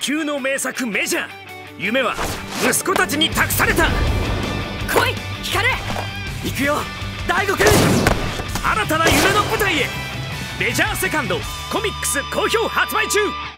球の名作メジャー。夢は息子たちに託された。 来い光。 行くよ大悟くん。新たな夢の舞台へ。メジャーセカンドコミックス好評発売中。